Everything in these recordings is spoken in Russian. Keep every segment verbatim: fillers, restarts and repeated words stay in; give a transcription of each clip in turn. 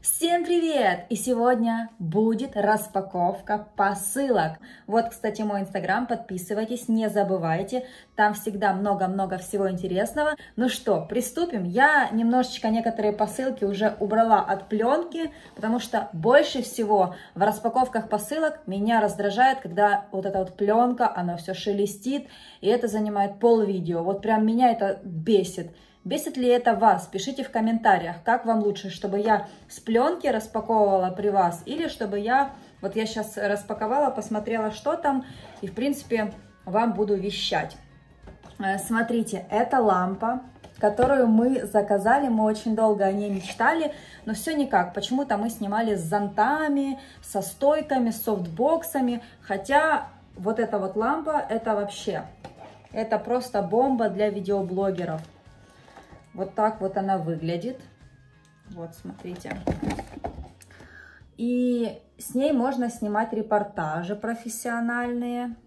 Всем привет! И сегодня будет распаковка посылок. Вот, кстати, мой инстаграм, подписывайтесь, не забывайте, там всегда много-много всего интересного. Ну что, приступим? Я немножечко некоторые посылки уже убрала от пленки, потому что больше всего в распаковках посылок меня раздражает, когда вот эта вот пленка, она все шелестит, и это занимает полвидео. Вот прям меня это бесит. Бесит ли это вас? Пишите в комментариях, как вам лучше, чтобы я с пленки распаковывала при вас, или чтобы я, вот я сейчас распаковала, посмотрела, что там, и в принципе вам буду вещать. Смотрите, это лампа, которую мы заказали, мы очень долго о ней мечтали, но все никак. Почему-то мы снимали с зонтами, со стойками, с софтбоксами, хотя вот эта вот лампа, это вообще, это просто бомба для видеоблогеров. Вот так вот она выглядит. Вот, смотрите. И с ней можно снимать репортажи профессиональные.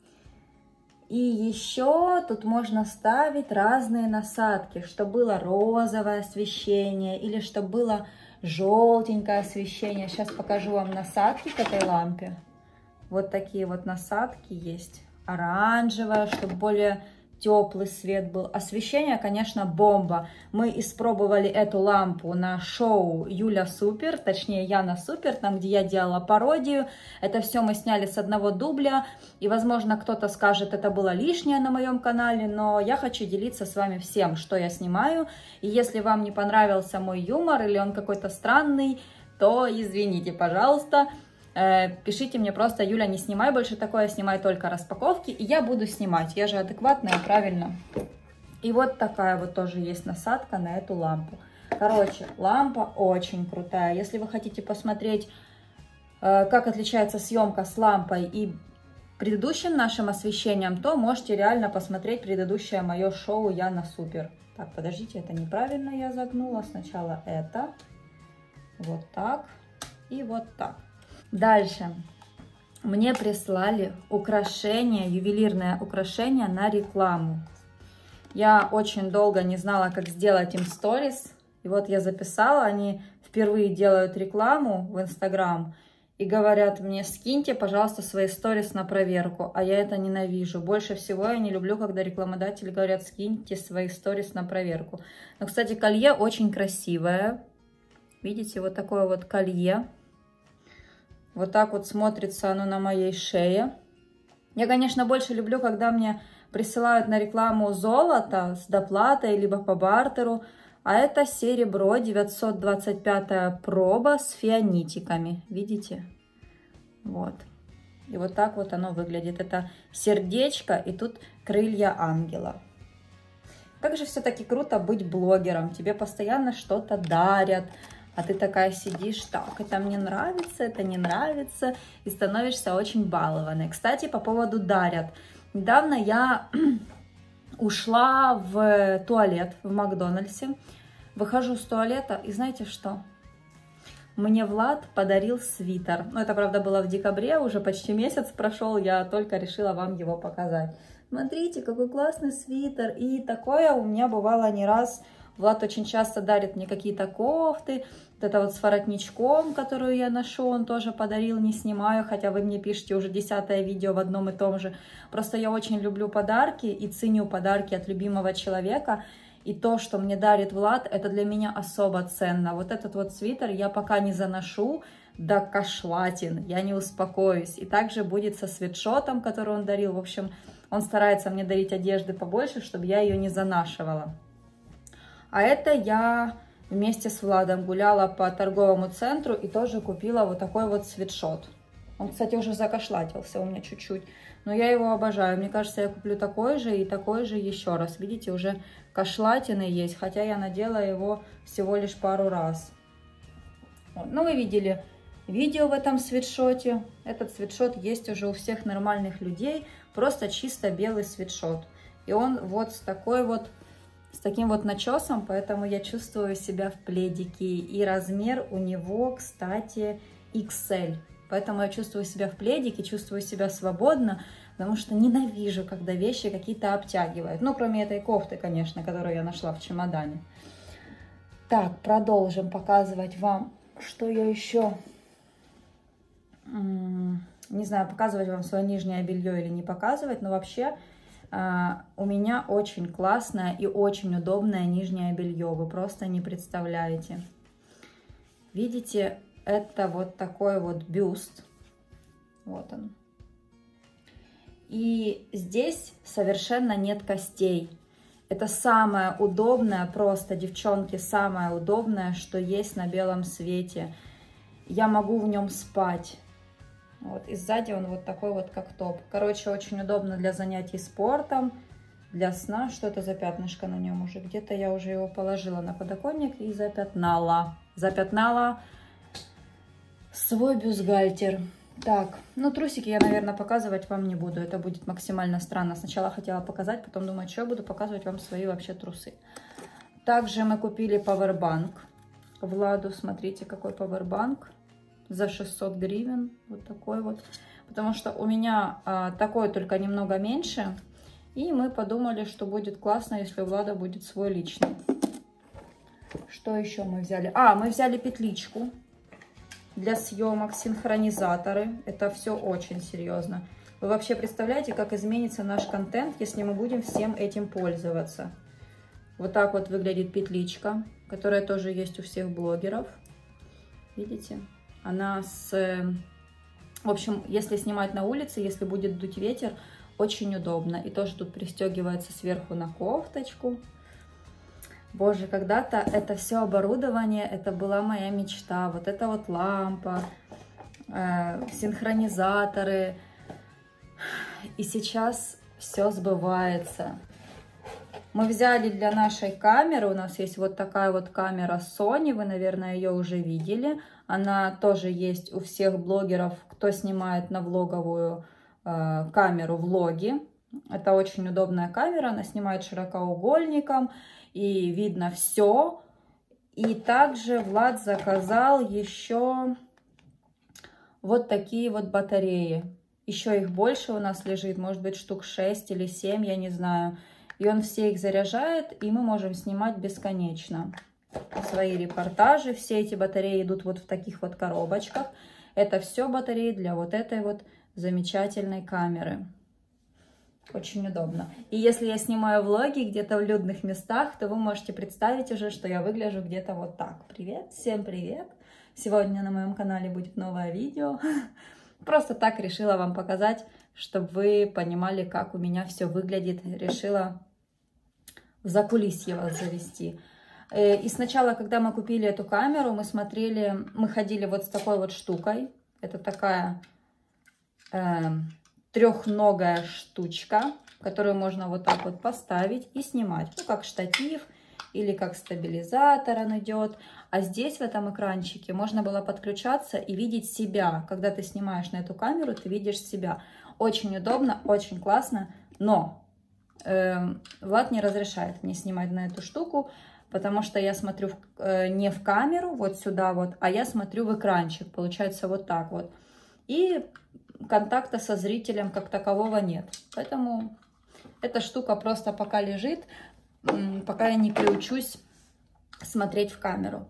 И еще тут можно ставить разные насадки, чтобы было розовое освещение или чтобы было желтенькое освещение. Сейчас покажу вам насадки к этой лампе. Вот такие вот насадки есть. Оранжевая, чтобы более теплый свет был. Освещение, конечно, бомба. Мы испробовали эту лампу на шоу Юля Супер, точнее Яна Супер, там, где я делала пародию. Это все мы сняли с одного дубля. И, возможно, кто-то скажет, это было лишнее на моем канале, но я хочу делиться с вами всем, что я снимаю. И если вам не понравился мой юмор или он какой-то странный, то извините, пожалуйста. Пишите мне просто: Юля, не снимай больше такое, снимай только распаковки, и я буду снимать, я же адекватная, правильно. И вот такая вот тоже есть насадка на эту лампу. Короче, лампа очень крутая. Если вы хотите посмотреть, как отличается съемка с лампой и предыдущим нашим освещением, то можете реально посмотреть предыдущее мое шоу Яна Супер. Так, подождите, это неправильно я загнула. Сначала это, вот так и вот так. Дальше мне прислали украшение, ювелирное украшение на рекламу. Я очень долго не знала, как сделать им сторис. И вот я записала, они впервые делают рекламу в Инстаграм и говорят мне: скиньте, пожалуйста, свои сторис на проверку. А я это ненавижу. Больше всего я не люблю, когда рекламодатели говорят: скиньте свои сторис на проверку. Но, кстати, колье очень красивое. Видите, вот такое вот колье. Вот так вот смотрится оно на моей шее. Я, конечно, больше люблю, когда мне присылают на рекламу золото с доплатой, либо по бартеру. А это серебро, девятьсот двадцать пятая проба с фианитиками. Видите? Вот. И вот так вот оно выглядит. Это сердечко и тут крылья ангела. Как же все-таки круто быть блогером. Тебе постоянно что-то дарят. А ты такая сидишь: так, это мне нравится, это не нравится, и становишься очень балованной. Кстати, по поводу дарят. Недавно я ушла в туалет в Макдональдсе, выхожу с туалета, и знаете что? Мне Влад подарил свитер. Ну, это, правда, было в декабре, уже почти месяц прошел, я только решила вам его показать. Смотрите, какой классный свитер. И такое у меня бывало не раз. Влад очень часто дарит мне какие-то кофты. Вот это вот с воротничком, которую я ношу, он тоже подарил, не снимаю. Хотя вы мне пишете уже десятое видео в одном и том же. Просто я очень люблю подарки и ценю подарки от любимого человека. И то, что мне дарит Влад, это для меня особо ценно. Вот этот вот свитер я пока не заношу до кошлатин, я не успокоюсь. И также будет со свитшотом, который он дарил. В общем, он старается мне дарить одежды побольше, чтобы я ее не занашивала. А это я вместе с Владом гуляла по торговому центру и тоже купила вот такой вот свитшот. Он, кстати, уже закошлатился у меня чуть-чуть, но я его обожаю. Мне кажется, я куплю такой же и такой же еще раз. Видите, уже кошлатины есть, хотя я надела его всего лишь пару раз. Вот. Ну, вы видели видео в этом свитшоте. Этот свитшот есть уже у всех нормальных людей, просто чисто белый свитшот. И он вот с такой вот с таким вот начесом, поэтому я чувствую себя в пледике. И размер у него, кстати, икс эль. Поэтому я чувствую себя в пледике, чувствую себя свободно, потому что ненавижу, когда вещи какие-то обтягивают. Ну, кроме этой кофты, конечно, которую я нашла в чемодане. Так, продолжим показывать вам Что я еще? Не знаю, показывать вам свое нижнее белье или не показывать, но вообще у меня очень классное и очень удобное нижнее белье. Вы просто не представляете. Видите, это вот такой вот бюст. Вот он. И здесь совершенно нет костей. Это самое удобное, просто, девчонки, самое удобное, что есть на белом свете. Я могу в нем спать. Вот, и сзади он вот такой вот, как топ. Короче, очень удобно для занятий спортом, для сна. Что это за пятнышко на нем уже? Где-то я уже его положила на подоконник и запятнала. Запятнала свой бюстгальтер. Так, ну трусики я, наверное, показывать вам не буду. Это будет максимально странно. Сначала хотела показать, потом думаю, что я буду показывать вам свои вообще трусы. Также мы купили пауэрбанк Владу. Смотрите, какой пауэрбанк. За шестьсот гривен. Вот такой вот. Потому что у меня а, такой, только немного меньше. И мы подумали, что будет классно, если у Влада будет свой личный. Что еще мы взяли? А, мы взяли петличку. Для съемок, синхронизаторы. Это все очень серьезно. Вы вообще представляете, как изменится наш контент, если мы будем всем этим пользоваться? Вот так вот выглядит петличка, которая тоже есть у всех блогеров. Видите? Она с... В общем, если снимать на улице, если будет дуть ветер, очень удобно. И тоже тут пристегивается сверху на кофточку. Боже, когда-то это все оборудование, это была моя мечта. Вот это вот лампа, э, синхронизаторы. И сейчас все сбывается. Мы взяли для нашей камеры, у нас есть вот такая вот камера Sony, вы, наверное, ее уже видели. Она тоже есть у всех блогеров, кто снимает на влоговую э, камеру влоги. Это очень удобная камера, она снимает широкоугольником. И видно все. И также Влад заказал еще вот такие вот батареи. Еще их больше у нас лежит, может быть штук шесть или семь, я не знаю. И он все их заряжает, и мы можем снимать бесконечно свои репортажи. Все эти батареи идут вот в таких вот коробочках. Это все батареи для вот этой вот замечательной камеры. Очень удобно. И если я снимаю влоги где-то в людных местах, то вы можете представить уже, что я выгляжу где-то вот так. Привет, всем привет! Сегодня на моем канале будет новое видео. Просто так решила вам показать, чтобы вы понимали, как у меня все выглядит. Решила в закулисье вас завести. И сначала, когда мы купили эту камеру, мы смотрели, мы ходили вот с такой вот штукой. Это такая... Э, трехногая штучка, которую можно вот так вот поставить и снимать. Ну, как штатив или как стабилизатор он идет. А здесь, в этом экранчике, можно было подключаться и видеть себя. Когда ты снимаешь на эту камеру, ты видишь себя. Очень удобно, очень классно. Но э, Влад не разрешает мне снимать на эту штуку, потому что я смотрю в, э, не в камеру, вот сюда вот, а я смотрю в экранчик. Получается вот так вот. И контакта со зрителем как такового нет. Поэтому эта штука просто пока лежит, пока я не приучусь смотреть в камеру.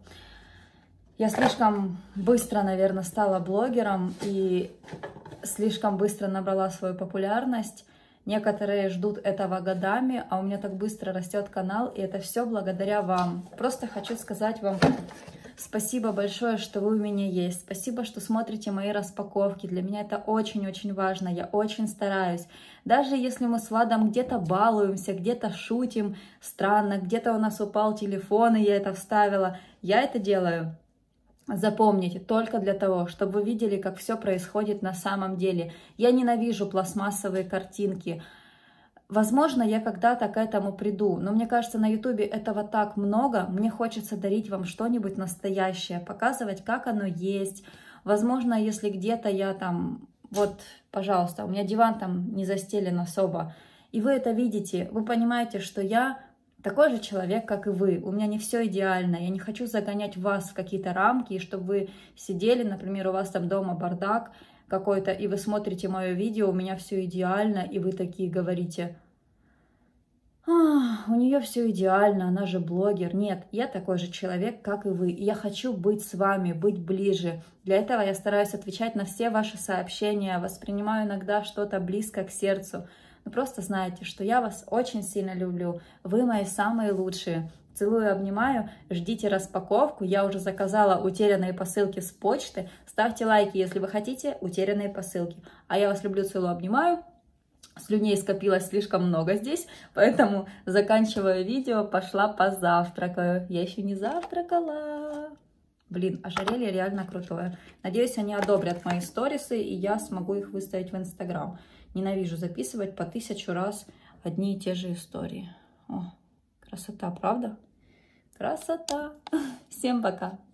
Я слишком быстро, наверное, стала блогером и слишком быстро набрала свою популярность. Некоторые ждут этого годами, а у меня так быстро растет канал, и это все благодаря вам. Просто хочу сказать вам... Спасибо большое, что вы у меня есть. Спасибо, что смотрите мои распаковки. Для меня это очень-очень важно. Я очень стараюсь. Даже если мы с Владом где-то балуемся, где-то шутим странно, где-то у нас упал телефон, и я это вставила, я это делаю. Запомните, только для того, чтобы вы видели, как все происходит на самом деле. Я ненавижу пластмассовые картинки. Возможно, я когда-то к этому приду, но мне кажется, на ютубе этого так много, мне хочется дарить вам что-нибудь настоящее, показывать, как оно есть. Возможно, если где-то я там, вот, пожалуйста, у меня диван там не застелен особо, и вы это видите, вы понимаете, что я такой же человек, как и вы. У меня не все идеально, я не хочу загонять вас в какие-то рамки, и чтобы вы сидели, например, у вас там дома бардак, какой-то, и вы смотрите мое видео, у меня все идеально, и вы такие говорите, А, у нее все идеально, она же блогер. Нет, я такой же человек, как и вы. И я хочу быть с вами, быть ближе. Для этого я стараюсь отвечать на все ваши сообщения, воспринимаю иногда что-то близко к сердцу. Но просто знайте, что я вас очень сильно люблю. Вы мои самые лучшие. Целую, обнимаю. Ждите распаковку. Я уже заказала утерянные посылки с почты. Ставьте лайки, если вы хотите утерянные посылки. А я вас люблю, целую, обнимаю. Слюней скопилось слишком много здесь, поэтому заканчиваю видео, пошла позавтракаю. Я еще не завтракала. Блин, ожерелье реально крутое. Надеюсь, они одобрят мои сторисы, и я смогу их выставить в Инстаграм. Ненавижу записывать по тысячу раз одни и те же истории. О, красота, правда? Красота. Всем пока.